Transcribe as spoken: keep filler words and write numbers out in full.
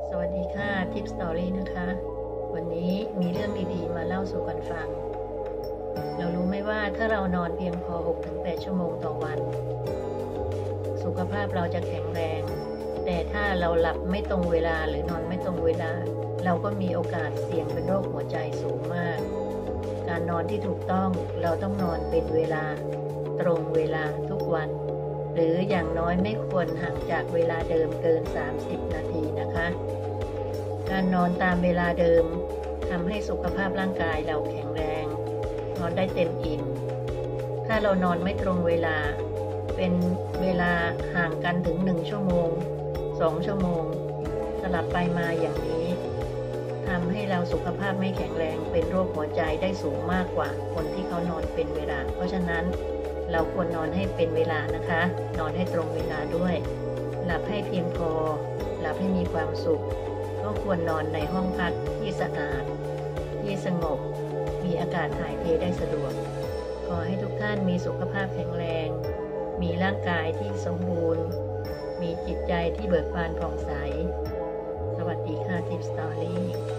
สวัสดีค่ะทิปสตอรี่นะคะวันนี้มีเรื่องดีๆมาเล่าสู่กันฟังเรารู้ไหมว่าถ้าเรานอนเพียงพอ หกถึงแปด ชั่วโมงต่อวันสุขภาพเราจะแข็งแรงแต่ถ้าเราหลับไม่ตรงเวลาหรือนอนไม่ตรงเวลาเราก็มีโอกาสเสี่ยงเป็นโรคหัวใจสูงมากการนอนที่ถูกต้องเราต้องนอนเป็นเวลาตรงเวลาทุกวันหรืออย่างน้อยไม่ควรห่างจากเวลาเดิมเกินสามสิบนาทีนะคะการนอนตามเวลาเดิมทำให้สุขภาพร่างกายเราแข็งแรงนอนได้เต็มอิ่มถ้าเรานอนไม่ตรงเวลาเป็นเวลาห่างกันถึงหนึ่งชั่วโมงสองชั่วโมงสลับไปมาอย่างนี้ทำให้เราสุขภาพไม่แข็งแรงเป็นโรคหัวใจได้สูงมากกว่าคนที่เขานอนเป็นเวลาเพราะฉะนั้นเราควรนอนให้เป็นเวลานะคะนอนให้ตรงเวลาด้วยหลับให้เพียงพอหลับให้มีความสุขก็ควรนอนในห้องพักที่สะอาดที่สงบมีอากาศถ่ายเทได้สะดวกขอให้ทุกท่านมีสุขภาพแข็งแรงมีร่างกายที่สมบูรณ์มีจิตใจที่เบิกบานผ่องใสสวัสดีค่ะทิปสตอรี่